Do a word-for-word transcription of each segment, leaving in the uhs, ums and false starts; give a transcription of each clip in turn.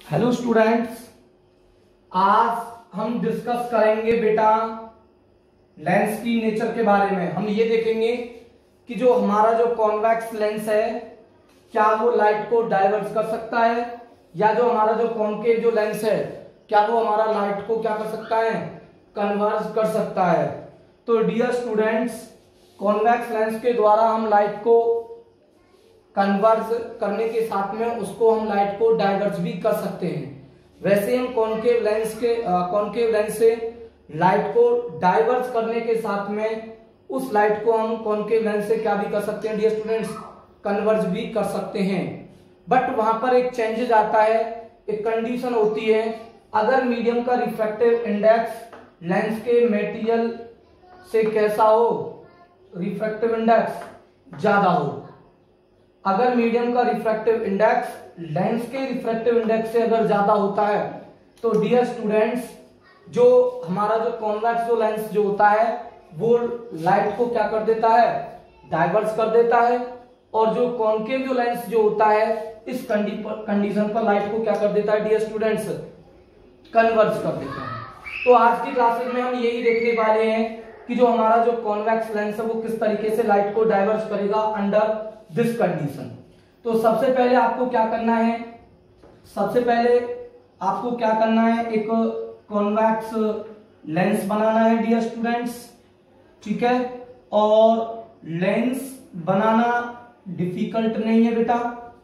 Hello students, आज हम discuss करेंगे बेटा लेंस की नेचर के बारे में। हम ये देखेंगे कि जो हमारा जो कॉन्वेक्स लेंस है क्या वो लाइट को डाइवर्ट कर सकता है, या जो हमारा जो कॉन्केव जो लेंस है क्या वो हमारा लाइट को क्या कर सकता है, कन्वर्ज कर सकता है। तो डियर स्टूडेंट्स, कॉन्वेक्स लेंस के द्वारा हम लाइट को कन्वर्ज करने के साथ में उसको हम लाइट को डाइवर्ज भी कर सकते हैं। वैसे हम कॉन्केव लेंस के कॉन्केव लेंस से लाइट को डाइवर्ज करने के साथ में उस लाइट को हम कॉन्केव लेंस से क्या भी कर सकते हैं डियर स्टूडेंट्स, कन्वर्ज भी कर सकते हैं। बट वहां पर एक चेंजेस आता है, एक कंडीशन होती है। अगर मीडियम का रिफ्रैक्टिव इंडेक्स लेंस के मटेरियल से कैसा हो, रिफ्रैक्टिव इंडेक्स ज्यादा हो। अगर मीडियम का रिफ्रैक्टिव इंडेक्स लेंस के रिफ्रैक्टिव इंडेक्स से अगर ज्यादा होता है तो डियर स्टूडेंट्स, जो हमारा जो कॉन्वेक्स जो लेंस जो होता है वो लाइट को क्या कर देता है, डाइवर्स कर देता है। और जो कॉन्केव जो लेंस जो होता है इस कंडीशन पर लाइट को क्या कर देता है डियर स्टूडेंट्स, कन्वर्ज कर देता है। तो आज की क्लासेज में हम यही देखने वाले हैं कि जो हमारा जो कॉन्वेक्स लेंस है वो किस तरीके से लाइट को डाइवर्स करेगा अंडर दिस कंडीशन। तो सबसे पहले आपको क्या करना है, सबसे पहले आपको क्या करना है, एक कॉन्वेक्स लेंस बनाना है डियर स्टूडेंट्स, ठीक है। और लेंस बनाना डिफिकल्ट नहीं है बेटा,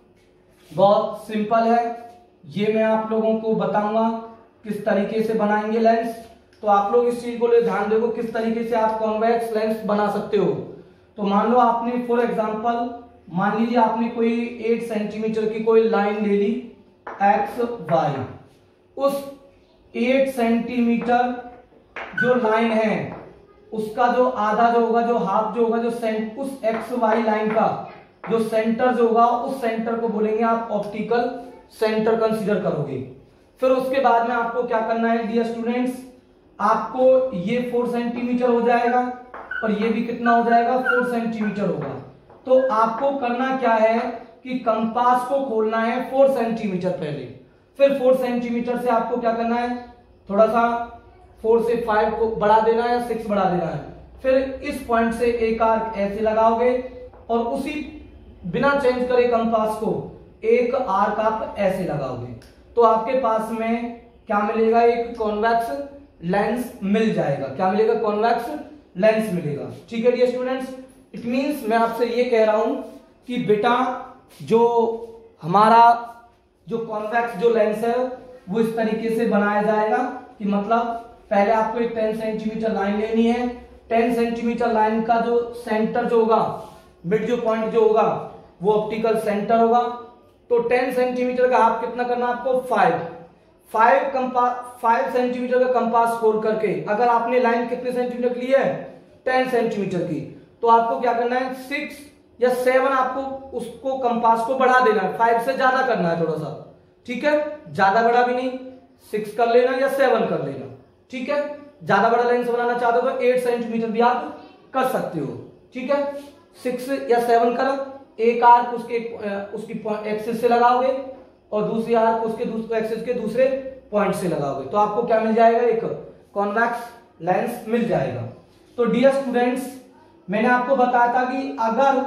बहुत सिंपल है। ये मैं आप लोगों को बताऊंगा किस तरीके से बनाएंगे लेंस। तो आप लोग इस चीज को ले ध्यान देखो किस तरीके से आप कॉन्वेक्स लेंस बना सकते हो। तो मान लो आपने फॉर एग्जांपल मान लीजिए आपने कोई आठ सेंटीमीटर की कोई लाइन ले ली एक्स वाई। उस आठ सेंटीमीटर जो लाइन है उसका जो आधा जो होगा, जो हाफ जो होगा, जो सेंट उस एक्स वाई लाइन का जो सेंटर जो होगा उस सेंटर को बोलेंगे आप ऑप्टिकल सेंटर कंसीडर करोगे। फिर उसके बाद में आपको क्या करना है डियर स्टूडेंट्स, आपको ये फोर सेंटीमीटर हो जाएगा और ये भी कितना हो जाएगा, फोर सेंटीमीटर होगा। तो आपको करना क्या है कि कंपास को खोलना है फोर सेंटीमीटर पहले। फिर फोर सेंटीमीटर से आपको क्या करना है, थोड़ा सा फोर से फाइव को बढ़ा देना है या सिक्स बढ़ा देना है। फिर इस पॉइंट से एक आर्क ऐसे लगाओगे और उसी बिना चेंज करे कंपास को एक आर्क आप ऐसे लगाओगे। तो आपके पास में क्या मिलेगा, एक कॉन्वेक्स लेंस मिल जाएगा। क्या मिलेगा, कॉन्वेक्स लेंस मिलेगा। ठीक है डियर स्टूडेंट्स, इट मींस मैं आपसे ये कह रहा हूं कि बेटा जो हमारा जो कॉन्वेक्स जो लेंस है वो इस तरीके से बनाया जाएगा कि मतलब पहले आपको एक टेन सेंटीमीटर लाइन लेनी है। टेन सेंटीमीटर लाइन का जो सेंटर जो होगा, मिड जो पॉइंट जो होगा वो ऑप्टिकल सेंटर होगा। तो टेन सेंटीमीटर का हाफ कितना करना आपको, five five compass five centimetre का कंपास खोल करके अगर आपने लाइन कितने सेंटीमीटर की है, टेन सेंटीमीटर की, तो आपको क्या करना है, सिक्स या सेवन आपको उसको कंपास को बढ़ा देना है। फाइव से ज्यादा करना है थोड़ा सा, ठीक है, ज्यादा बड़ा भी नहीं, सिक्स कर लेना या सेवन कर लेना, ठीक है। ज्यादा बड़ा लेंस बनाना चाहते हो तो एट सेंटीमीटर भी आप कर सकते हो, ठीक है। सिक्स या सेवन करो, एक आर्क उसके उसकी एक्सिस से लगाओगे और दूसरी आर्क उसके दूसरे एक्सिस के दूसरे पॉइंट से लगाओगे, तो आपको क्या मिल जाएगा, एक कॉन्वेक्स लेंस मिल जाएगा। तो डियर स्टूडेंट्स, मैंने आपको बताया था कि अगर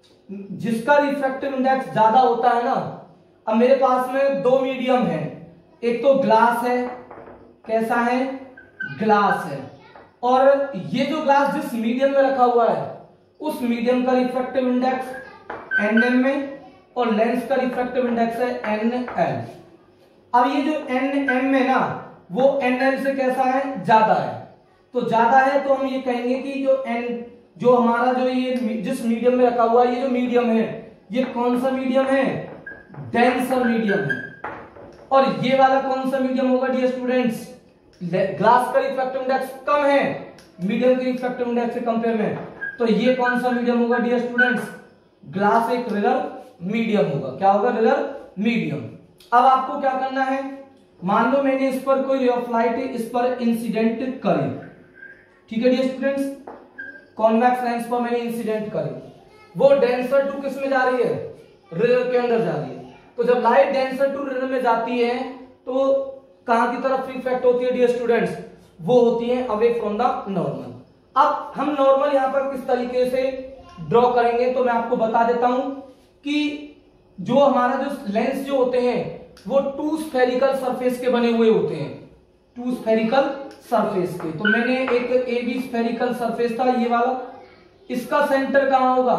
जिसका रिफ्रैक्टिव इंडेक्स ज्यादा होता है ना, अब मेरे पास में दो मीडियम है, एक तो ग्लास है, कैसा है, ग्लास है, और ये जो ग्लास जिस मीडियम में रखा हुआ है उस मीडियम का रिफ्रैक्टिव इंडेक्स एन एम में और लेंस का रिफ्रैक्टिव इंडेक्स है एन एल। अब ये जो एन एम में ना वो एन एल से कैसा है, ज्यादा है। तो ज्यादा है तो हम ये कहेंगे कि जो एन जो हमारा जो ये जिस मीडियम में रखा हुआ है, ये जो मीडियम है ये कौन सा मीडियम है, डेंसर मीडियम है। और ये वाला कौन सा मीडियम होगा डियर स्टूडेंट्स, ग्लास का रिफ्रैक्टिव इंडेक्स कम है मीडियम के रिफ्रैक्टिव इंडेक्स से कंपेयर में, तो ये कौन सा मीडियम होगा डियर स्टूडेंट्स, ग्लास एक रिलर मीडियम होगा। क्या होगा, रिलर मीडियम। अब आपको क्या करना है, मान लो मैंने इस पर कोई रे ऑफ लाइट इस पर इंसिडेंट करी, ठीक है डियर स्टूडेंट्स, कॉन्वेक्स लेंस पर मैंने इंसिडेंट करी, वो डेंसर टू किस में जा रही है, रिलर के अंदर जा रही है। तो जब लाइट डेंसर टू रिनर में जाती है तो कहां की तरफ रिफ्रैक्ट होती है डियर स्टूडेंट्स, वो होती है अवे फ्रॉम द नॉर्मल। अब हम नॉर्मल यहां पर किस तरीके से ड्रॉ करेंगे तो मैं आपको बता देता हूं कि जो हमारा जो लेंस जो होते हैं वो टू स्फेरिकल सरफेस के बने हुए होते हैं, टू स्फेरिकल सरफेस के। तो मैंने एक ए बी स्फेरिकल सरफेस था ये वाला, इसका सेंटर कहां होगा,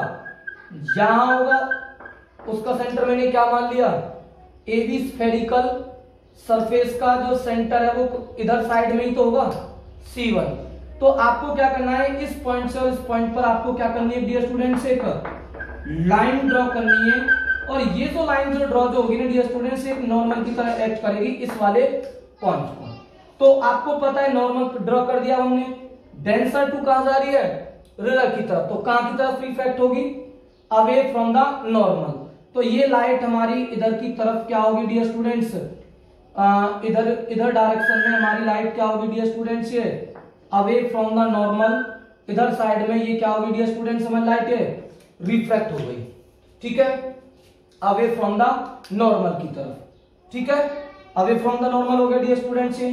यहां होगा, उसका सेंटर मैंने क्या मान लिया, ए बी स्फेरिकल सरफेस का जो सेंटर है वो इधर साइड में ही तो होगा सी वन। तो आपको क्या करना है, इस पॉइंट से और इस पॉइंट पर आपको क्या करनी है डियर स्टूडेंट्स, एक लाइन ड्रॉ करनी है, और ये जो लाइन जो ड्रॉ जो होगी ना डियर स्टूडेंट्स एक नॉर्मल की तरह एक्ट करेगी इस वाले पॉइंट पर। तो आपको पता है नॉर्मल ड्रॉ कर दिया हमने, डेंसर टू कहां जा रही है, रिनर की तरफ, तो कहां की तरफ रिफ्रैक्ट होगी, अवे फ्रॉम द नॉर्मल। तो ये लाइट हमारी इधर की तरफ क्या होगी डियर स्टूडेंट्स, इधर इधर डायरेक्शन में हमारी लाइट क्या होगी डियर स्टूडेंट्स, ये अवे फ्रॉम द नॉर्मल, इधर साइड में ये क्या होगी डियर स्टूडेंट्स, हमारी लाइट है रिफ्रैक्ट हो गई, ठीक है, अवे फ्रॉम द नॉर्मल की तरफ, ठीक है, अवे फ्रॉम द नॉर्मल हो गया डियर स्टूडेंट्स।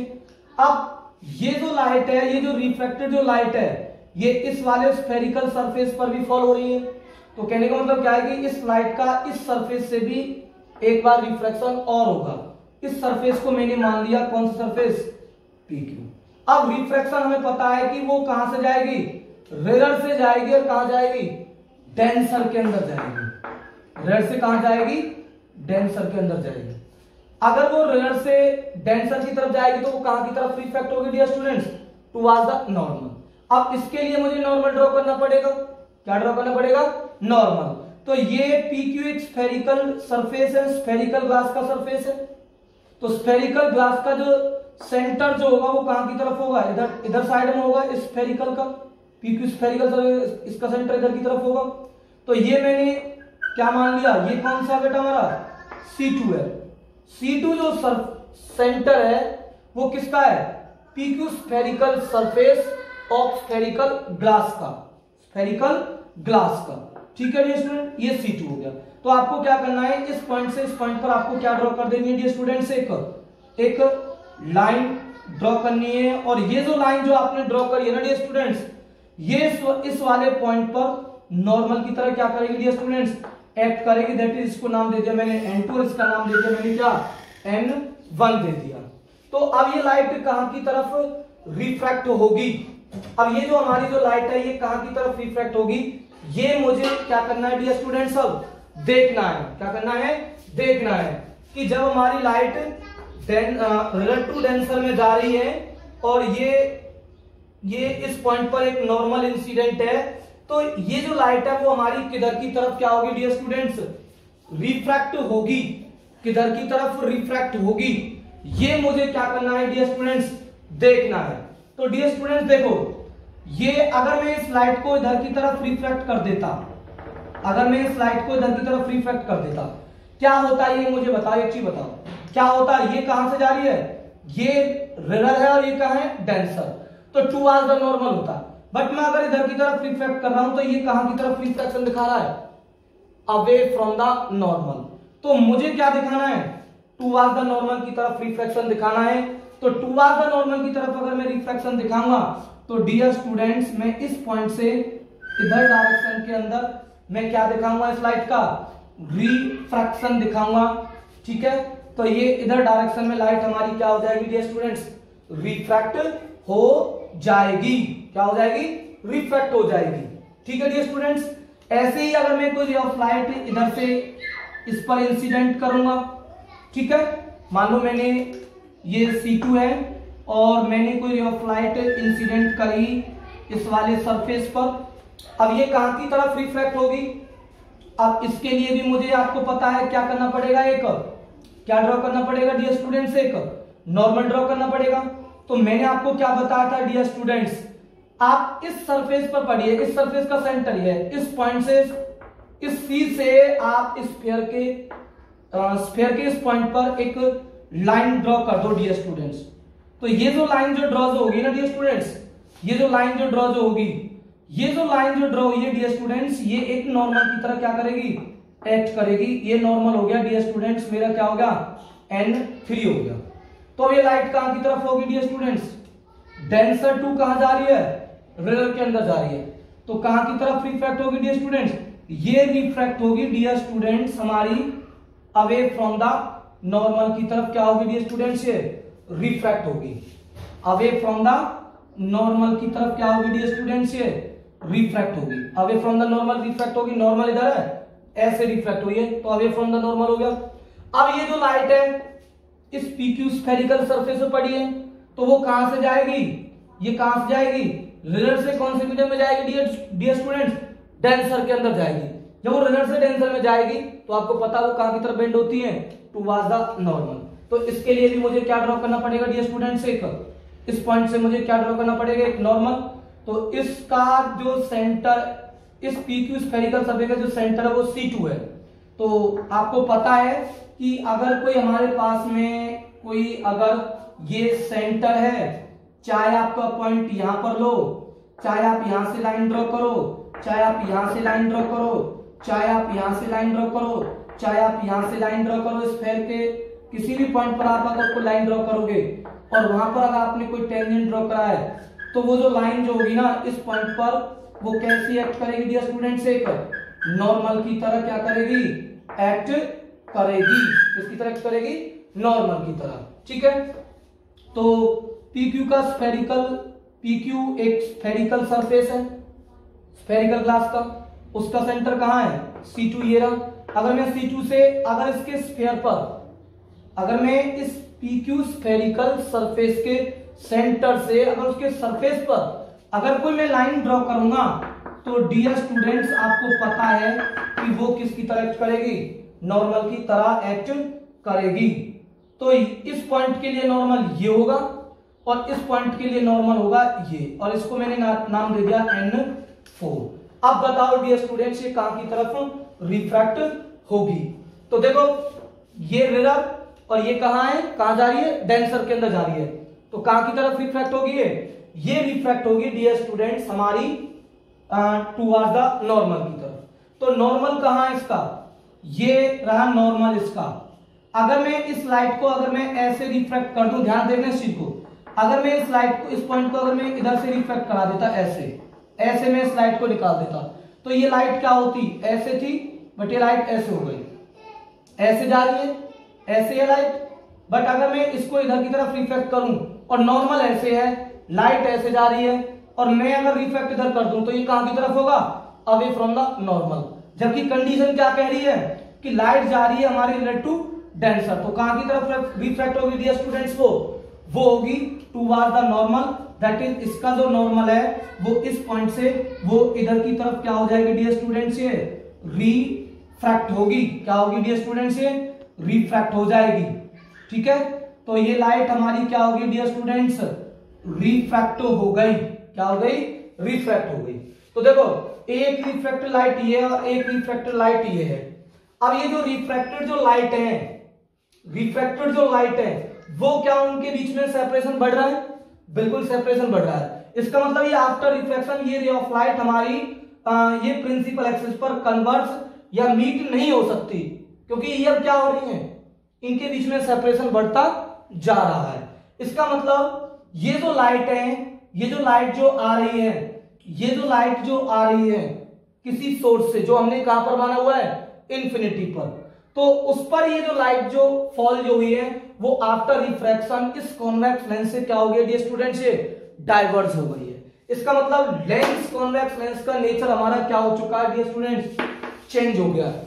अब ये जो लाइट है, ये जो रिफ्रैक्टेड जो लाइट है, ये इस वाले स्फेरिकल सरफेस पर भी फॉल हो रही है। तो कहने का मतलब क्या है कि इस लाइट का इस सरफेस से भी एक बार रिफ्लेक्शन और होगा। इस सरफेस को मैंने मान लिया कौन सा सरफेस, पी क्यू। अब रिफ्रैक्शन हमें पता है कि वो कहां से जाएगी, रिनर से जाएगी, और कहां जाएगी, डेंसर के अंदर जाएगी। रिनर से कहां जाएगी, डेंसर के अंदर जाएगी। अगर वो रिनर से डेंसर की तरफ जाएगी तो वो कहां की तरफ रिफ्रैक्ट होगी dear students, towards the normal. अब इसके लिए मुझे नॉर्मल ड्रॉ करना पड़ेगा, क्या ड्रॉ करना पड़ेगा, नॉर्मल। तो ये पी क्यू एक स्फेरिकल सरफेस है, स्फेरिकल ग्लास का सरफेस है। तो स्फेरिकल ग्लास का जो सेंटर जो होगा वो कहां की तरफ होगा, इधर इधर साइड में होगा, इस स्फेरिकल का पी क्यू स्फेरिकल, इसका सेंटर इधर की तरफ होगा। तो ये मैंने क्या मान लिया, ये कौन सा बेटा हमारा सी टू है। सी टू जो सेंटर है वो किसका है, P Q spherical surface of spherical glass का, स्फेरिकल ग्लास का, ठीक है डियर स्टूडेंट, ये सी टू हो गया। तो आपको क्या करना है, इस पॉइंट से इस पॉइंट पर आपको क्या ड्रॉ कर देनी है डियर स्टूडेंट्स, एक एक लाइन ड्रॉ करनी है। और ये जो लाइन जो आपने ड्रॉ करी है ना डियर स्टूडेंट्स, ये इस वाले पॉइंट पर नॉर्मल की तरह क्या करेगी डियर स्टूडेंट्स, एक्ट करेगी। दैट इज, इसको नाम दे दिया मैंने एन टू, इसका नाम दे दिया मैंने क्या, एन वन दे दिया। तो अब ये लाइट कहां की तरफ रिफ्रैक्ट होगी, अब ये जो हमारी जो लाइट है ये कहां की तरफ रिफ्रैक्ट होगी, ये मुझे क्या करना है डियर स्टूडेंट्स, अब देखना है। क्या करना है, देखना है कि जब हमारी लाइट रिनर टू डेंसर में जा रही है और ये ये इस पॉइंट पर एक नॉर्मल इंसिडेंट है, तो ये जो लाइट है वो हमारी किधर की तरफ क्या होगी डियर स्टूडेंट्स, रिफ्रैक्ट होगी, किधर की तरफ रिफ्रैक्ट होगी, ये मुझे क्या करना है डियर स्टूडेंट्स, देखना है। तो डियर स्टूडेंट्स देखो, ये अगर मैं इस लाइट को इधर की तरफ रिफ्रैक्ट कर देता, अगर मैं इस लाइट को इधर की तरफ रिफ्रैक्ट कर देता, क्या होता है ये मुझे बताओ, एक चीज बताओ, क्या होता है, ये कहां से जा रही है, ये रिनर है और ये कहां है, डेंसर, तो टुवर्ड्स द नॉर्मल होता। बट मैं अगर इधर की तरफ रिफ्रैक्ट कर रहा हूं तो ये कहां की तरफ रिफ्रैक्शन दिखा रहा है, अवे फ्रॉम द नॉर्मल। तो मुझे क्या दिखाना है, टुवर्ड्स द नॉर्मल की तरफ रिफ्रैक्शन दिखाना है। तो टुवर्ड्स द नॉर्मल की तरफ अगर मैं रिफ्रैक्शन दिखाऊंगा तो डियर स्टूडेंट्स मैं इस पॉइंट से इधर डायरेक्शन के अंदर मैं क्या दिखाऊंगा, इस लाइट का रिफ्रैक्शन दिखाऊंगा, ठीक है। तो ये इधर डायरेक्शन में लाइट हमारी क्या हो जाएगी डियर स्टूडेंट्स, रिफ्रैक्ट हो जाएगी, क्या हो जाएगी, रिफ्रैक्ट हो जाएगी, ठीक है डियर स्टूडेंट्स। ऐसे ही अगर मैं कोई रे ऑफ लाइट इधर से इस पर इंसिडेंट करूंगा, ठीक है, मान लो मैंने ये सी टू है और मैंने कोई रे ऑफ लाइट इंसिडेंट करी इस वाले सरफेस पर, अब ये कहां की तरफ रिफ्लेक्ट होगी। अब इसके लिए भी मुझे आपको पता है क्या करना पड़ेगा, एक क्या ड्रॉ करना पड़ेगा डियर स्टूडेंट्स, एक नॉर्मल ड्रॉ करना पड़ेगा। तो मैंने आपको क्या बताया था डियर स्टूडेंट्स, आप इस सरफेस पर पढ़िए, इस सरफेस का सेंटर ये है, इस पॉइंट से इस सी से आप स्फीयर के स्फीयर के इस पॉइंट पर एक लाइन ड्रॉ कर दो डियर स्टूडेंट्स। तो ये जो लाइन जो ड्रॉ जो होगी ना डियर स्टूडेंट्स, ये जो लाइन जो ड्रॉ जो होगी, ये जो लाइन जो ड्रॉ हुई है डियर स्टूडेंट्स, ये एक नॉर्मल की तरह क्या करेगी, एक्ट करेगी। ये नॉर्मल हो गया डियर स्टूडेंट्स, मेरा क्या हो गया एन थ्री हो गया। तो अब ये लाइट कहां की तरफ होगी डियर स्टूडेंट्स, डेंसर टू कहां जा रही है, रिवर के अंदर जा रही है, तो कहां की तरफ रिफ्रैक्ट होगी डियर स्टूडेंट्स, ये रिफ्रैक्ट होगी डियर स्टूडेंट्स हमारी अवे फ्रॉम द नॉर्मल की तरफ, क्या होगी डियर स्टूडेंट्स, ये रिफ्रैक्ट होगी अवे फ्रॉम द नॉर्मल की तरफ, क्या होगी डियर स्टूडेंट्स, ये रिफ्रैक्ट होगी away from the normal, refract होगी, नॉर्मल इधर है ऐसे रिफ्रैक्ट हुई है तो अवे फ्रॉम द नॉर्मल हो गया। अब ये जो लाइट है इस पीक्यू स्फेरिकल सरफेस पे पड़ी है तो वो कहां से जाएगी, ये कहां से जाएगी, रिजल्ट से कौन से मीडियम में जाएगी डियर डियर स्टूडेंट्स, डेंसर के अंदर जाएगी। जब वो रिजल्ट से डेंसर में जाएगी तो आपको पता वो कहां की तरफ बेंड होती है, टुवर्ड्स द नॉर्मल। तो इसके लिए भी मुझे क्या ड्रॉ करना पड़ेगा डियर स्टूडेंट्स, एक इस पॉइंट से मुझे क्या ड्रॉ करना पड़ेगा, एक नॉर्मल। तो इसका जो सेंटर, इस पीक्यू स्फेरिकल सरफेस का जो सेंटर है वो सी टू है। तो आपको पता है कि अगर कोई हमारे पास में कोई अगर ये सेंटर है, चाहे आपका पॉइंट यहां पर लो, चाहे आप यहां से लाइन ड्रॉ करो, चाहे आप यहां से लाइन ड्रॉ करो, चाहे आप यहां से लाइन ड्रॉ करो, चाहे आप यहां से लाइन ड्रॉ करो, स्फेयर के किसी भी पॉइंट पर आप अगर कोई लाइन ड्रॉ करोगे और वहां पर अगर आपने कोई टेंजेंट ड्रॉ करा है तो वो जो लाइन जो होगी ना इस पॉइंट पर वो कैसी एक्ट करेगी डियर स्टूडेंट्स, एक नॉर्मल की तरह क्या करेगी, एक्ट करेगी, किसकी तरह एक्ट करेगी, नॉर्मल की तरह, ठीक है। तो पीक्यू का स्फेरिकल, पीक्यू एक स्फेरिकल सरफेस है, स्फेरिकल ग्लास का, उसका सेंटर कहां है, सी टू ये रहा। अगर मैं सी टू से अगर इसके स्फेयर पर, अगर मैं इस पीक्यू स्फेरिकल सरफेस के सेंटर से अगर उसके सरफेस पर अगर कोई मैं लाइन ड्रॉ करूंगा तो डियर स्टूडेंट्स आपको पता है कि वो किसकी तरह एक्ट करेगी, नॉर्मल की तरह एक्ट करेगी। तो इस पॉइंट के लिए नॉर्मल ये होगा और इस पॉइंट के लिए नॉर्मल होगा ये, और इसको मैंने ना, नाम दे दिया एन फोर। अब बताओ डियर स्टूडेंट्स ये कहां की तरफ रिफ्रैक्ट होगी। तो देखो ये रिवर और ये कहां है, कहां जा रही है, डेंसर के अंदर जा रही है, तो कहां की तरफ रिफ्रैक्ट होगी, ये ये रिफ्रैक्ट होगी डियर स्टूडेंट्स हमारी टुवर्ड्स द नॉर्मल की तरफ। तो नॉर्मल कहां है इसका, ये रहा नॉर्मल इसका। अगर मैं इस लाइट को अगर मैं ऐसे रिफ्रैक्ट कर दूं, ध्यान देना इस चीज को, अगर मैं इस लाइट को, इस पॉइंट को अगर मैं इधर से रिफ्रैक्ट करा देता, ऐसे ऐसे मैं इस लाइट को निकाल देता, तो ये लाइट क्या होती, ऐसे थी बट ये लाइट ऐसे हो गई, ऐसे जा रही है, ऐसे है लाइट, बट अगर मैं इसको इधर की तरफ रिफ्लेक्ट करूं और नॉर्मल ऐसे है, लाइट ऐसे जा रही है और मैं अगर रिफ्लेक्ट इधर कर दूं तो ये कहां की तरफ होगा, अवे फ्रॉम द नॉर्मल। जबकि कंडीशन क्या कह रही है कि लाइट जा रही है हमारे रिलेटेड टू डेंसर, तो कहां की तरफ रिफ्लेक्ट होगी डियर स्टूडेंट्स, वो वो होगी towards the normal, that is इसका जो नॉर्मल है वो इस पॉइंट से वो इधर की तरफ क्या हो जाएगी डियर स्टूडेंट्स, ये रिफ्रैक्ट होगी, क्या होगी डियर स्टूडेंट्स, ये रिफ्रैक्ट हो जाएगी, ठीक है। तो ये लाइट हमारी क्या होगी डियर स्टूडेंट्स, रिफ्रैक्ट हो गई, क्या हो गई, रिफ्रैक्ट हो गई। तो देखो एक रिफ्रैक्टेड लाइट ये और एक रिफ्रैक्टेड लाइट ये है। अब ये जो रिफ्रैक्टेड जो लाइट है, रिफ्रैक्टेड जो लाइट है वो क्या उनके बीच में सेपरेशन बढ़ रहा है, बिल्कुल सेपरेशन बढ़ रहा है। इसका मतलब ये आफ्टर रिफ्लेक्शन ये रे ऑफ लाइट हमारी आ, ये प्रिंसिपल एक्सिस पर कन्वर्ज या मीट नहीं हो सकती, क्योंकि ये अब क्या हो रही है, इनके बीच में सेपरेशन बढ़ता जा रहा है। इसका मतलब ये जो लाइट है, ये जो लाइट जो आ रही है, ये जो लाइट जो आ रही है किसी सोर्स से जो हमने कहां पर माना हुआ है, इन्फिनिटी पर, तो उस पर ये जो लाइट जो फॉल जो हुई है वो आफ्टर रिफ्रैक्शन इस कॉन्वेक्स लेंस से क्या हो गया डियर स्टूडेंट्स, ये डाइवर्ज हो गई है। इसका मतलब लेंस, कॉन्वेक्स लेंस का नेचर हमारा क्या हो चुका है डियर स्टूडेंट्स, चेंज हो गया है।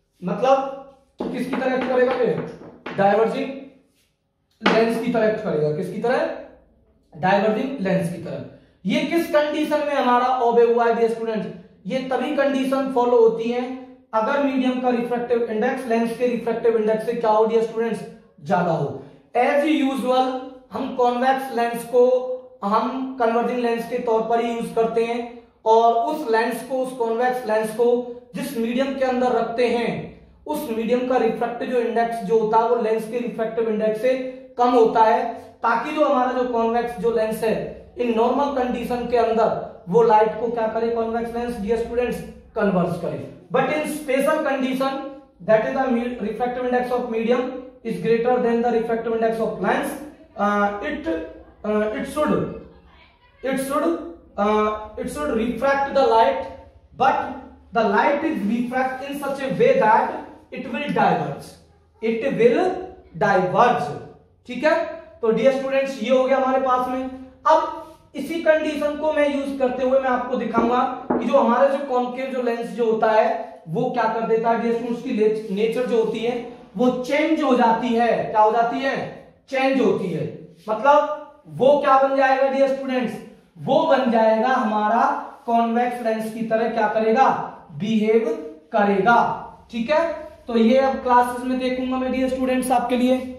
मतलब किसकी तरह एक्ट करेगा, ये डाइवर्जिंग लेंस की तरह एक्ट करेगा, किसकी तरह, डाइवर्जिंग लेंस की तरह। ये किस कंडीशन में हमारा ओबे हुआ है डियर स्टूडेंट्स, ये तभी कंडीशन फॉलो होती है अगर मीडियम का रिफ्रैक्टिव इंडेक्स लेंस के रिफ्रैक्टिव इंडेक्स से क्या हो डियर स्टूडेंट्स, ज्यादा हो। एज यूजुअल हम कॉन्वेक्स लेंस को हम कन्वर्जिंग लेंस के तौर पर ही यूज करते हैं और उस लेंस को, उस कॉन्वेक्स लेंस को जिस मीडियम के अंदर रखते हैं उस मीडियम का रिफ्रैक्टिव जो इंडेक्स जो होता है वो लेंस के रिफ्रैक्टिव इंडेक्स से कम होता है, ताकि जो हमारा जो कॉन्वेक्स जो लेंस है इन नॉर्मल कंडीशन के अंदर वो लाइट को क्या करे, convex lens dear students converge करे। But in special condition that is the refractive index of medium is greater than the refractive index of lens, it it should it should it should refract the light, but the light is refract in such a way that it will diverge, it will diverge. ठीक है, तो dear students ये हो गया हमारे पास में। अब इसी कंडीशन को मैं यूज करते हुए मैं आपको दिखाऊंगा कि जो हमारा जो कॉन्केव जो लेंस जो होता है वो क्या कर देता है डियर स्टूडेंट्स, उसकी नेचर जो होती है वो चेंज हो जाती है। क्या हो जाती है? चेंज होती है। मतलब वो क्या बन जाएगा डियर स्टूडेंट्स, वो बन जाएगा हमारा कॉन्वेक्स लेंस की तरह क्या करेगा, बिहेव करेगा। ठीक है, तो ये अब क्लासेस में देखूंगा मैं डियर स्टूडेंट्स आपके लिए।